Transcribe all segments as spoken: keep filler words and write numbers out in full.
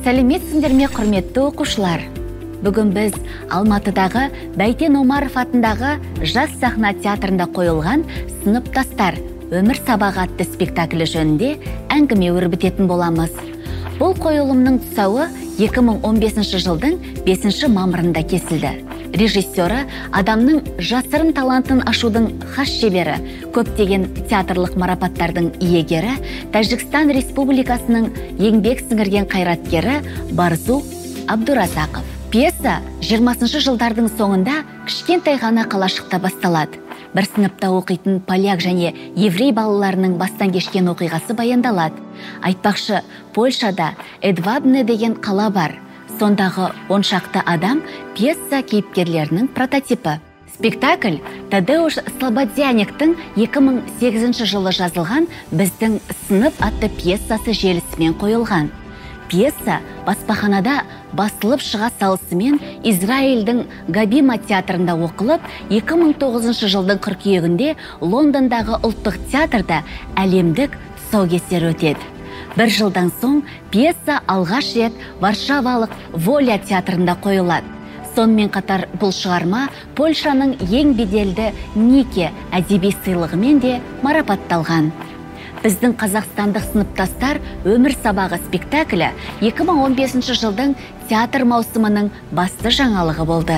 Сәлеметсіңдер ме, құрметті оқушылар? Бүгін біз Алматыдағы Бәйтен Омаров атындағы Жас сахна театрында қойылған «Сыныптастар. Өмір сабағы» атты спектаклі жөнінде әңгіме өрбітетін боламыз. Бұл қойылымның тұсауы екі мың он бесінші жылдың бесінші мамырында кесілді. Режиссері адамның жасырын талантын ашудың хас шебері, көптеген театрлық марапаттардың иегері, Тәжікстан Республикасының еңбек сіңірген қайраткері Барзу Абдуразақов. Пьеса жиырмасыншы жылдардың соңында кішкентай ғана қалашықта басталады. Бір сыныпта оқитын поляк және еврей балаларының бастан кешкен оқиғасы баяндалады. Айтпақшы, Польшада Эдвабне деген қала бар. Сондағы он шақты адам пьеса кейіпкерлерінің прототипі. Спектакль Тадеуш Слободяниктің екі мың сегізінші жылы жазылған «Біздің сынып» атты пьесасы желісімен қойылған. Пьеса баспаханада басылып шыға салысымен Израильдің Габима театрында оқылып, екі мың тоғызыншы жылдың қыркүйегінде Лондондағы ұлттық театрда әлемдік тұсаукесер өтеді. Бір жылдан соң пьеса алғаш рет Варшавалық Воля театрында қойылады. Сонымен қатар бұл шығарма Польшаның ең беделді Нике әдеби сыйлығымен де марапатталған. Біздің қазақстандық сыныптастар өмір сабағы спектаклі екі мың он бесінші жылдың театр маусымының басты жаңалығы болды.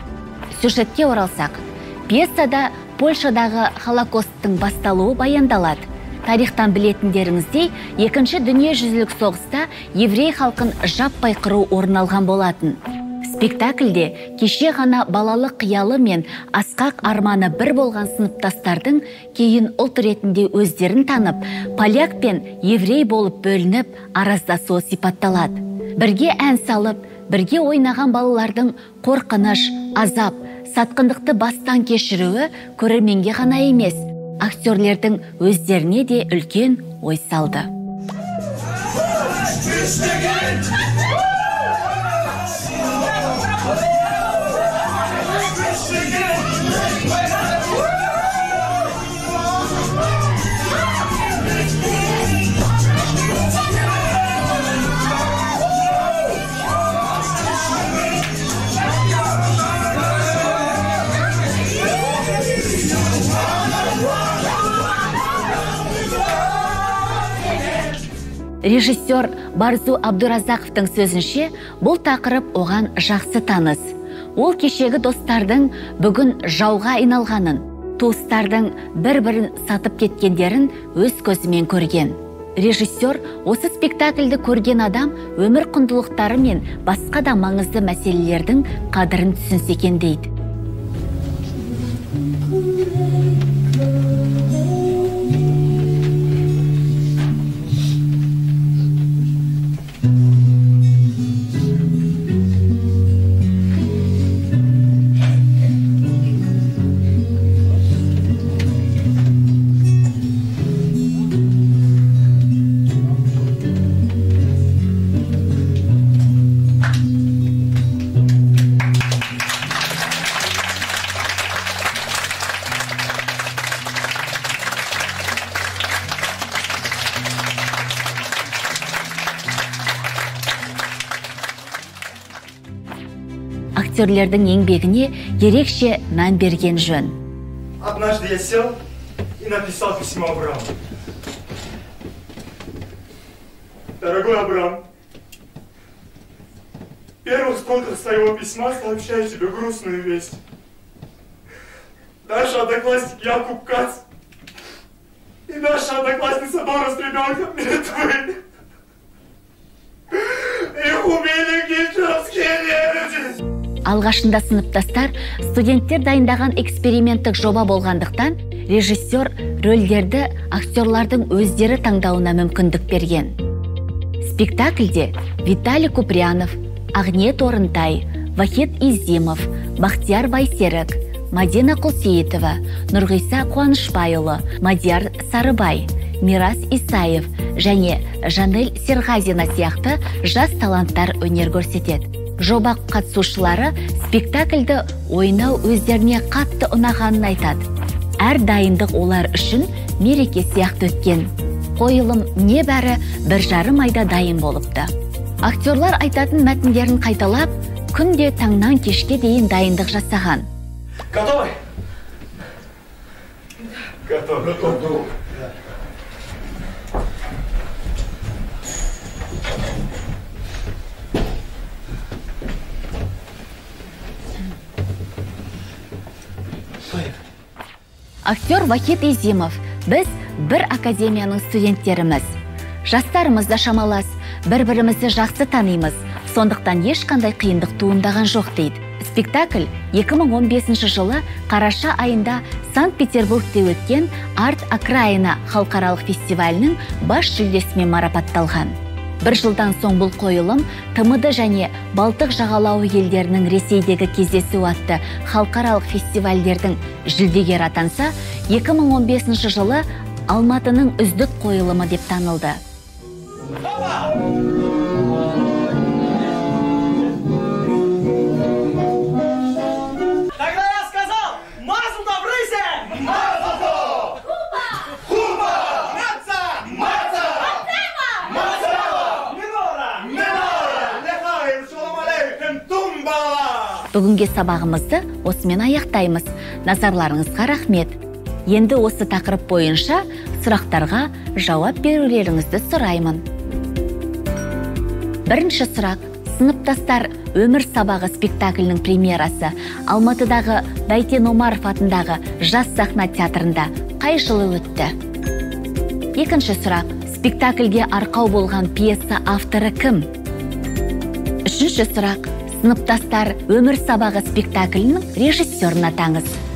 Сюжетке оралсақ, пьесада Польшадағы Холокосттың басталуы баяндалады. Тарихтан білетіндеріңіздей, екінші дүниежүзілік соғыста еврей халқын жаппай қыру орын алған болатын. Спектакльде кеше ғана балалық қиялы мен асқақ арманы бір болған сыныптастардың кейін ұлт ретінде өздерін танып, поляк пен еврей болып бөлініп, араздасуы сипатталады. Бірге ән салып, бірге ойнаған балалардың қорқыныш, азап, сатқындықты бастан кешіруі көрерменге ғана емес, актерлердің өздеріне де үлкен ой салды. Режиссер Барзу Абдуразақовтың сөзінше, бұл тақырып оған жақсы таныс. Ол кешегі достардың бүгін жауға айналғанын, туыстардың бір-бірін сатып кеткендерін өз көзімен көрген. Режиссер осы спектакльді көрген адам өмір құндылықтары мен басқа да маңызды мәселелердің қадірін түсінсе екен дейді. Актерлердің еңбегіне ерекше мән берген жөн. Однажды я сел и написал письмо Абраму. Дорогой Абрам, в первых строках своего письма сообщаю тебе грустную весть. Наша одноклассник Якуб Кац и наша одноклассница Дора с ребенком мертвы. Их убили гитлеровские немцы. Алғашында сыныптастар студенттер дайындаған эксперименттік жоба болғандықтан, режиссер рөлдерді актерлардың өздері таңдауына мүмкіндік берген. Спектакльде Виталий Куприянов, Агнет Орынтай, Вахид Изимов, Бахтияр Байсерік, Мадина Құлсейітова, Нұрғиса Қуанышбайұлы, Мадияр Сарыбай, Мирас Исаев және Жанель Серғазина сияқты жас таланттар өнер көрсетеді. Жоба қатысушылары спектакльді ойнау өздеріне қатты ұнағанын айтады. Әр дайындық олар үшін мереке сияқты өткен. Қойылым небәрі бір жарым айда дайын болыпты. Актерлар айтатын мәтіндерін қайталап, күнде таңнан кешке дейін дайындық жасаған. Готовы? Готов, готов. Актер Вахит Изимов, біз бір академияның студенттеріміз. Жастарымыз да шамалас, бір-бірімізді жақсы танимыз, сондықтан ешқандай қиындық туындаған жоқ дейді. Спектакль екі мың он бесінші жылы қараша айында Санкт-Петербургте өткен Арт Окраина халықаралық фестивалінің бас жүлдесімен марапатталған. Бір жылдан соң бұл қойылым Тэ Эм Дэ және Балтық жағалауы елдерінің Ресейдегі кездесу атты халықаралық фестивальдердің жүлдегері атанса, екі мың он бесінші жылы Алматының үздік қойылымы деп танылды. Бүгінге сабағымызды осымен аяқтаймыз. Назарларыңызға рахмет. Енді осы тақырып бойынша сұрақтарға жауап берулеріңізді сұраймын. Бірінші сұрақ. Сыныптастар өмір сабағы спектаклінің премьерасы Алматыдағы Бәйтен Омаров атындағы Жас сахна театрында қай жылы өтті? Екінші сұрақ. Спектакльге арқау болған пьеса авторы кім? Үшінші сұрақ. Сыныптастар өмір сабағы спектаклінің режиссерін атаңыз.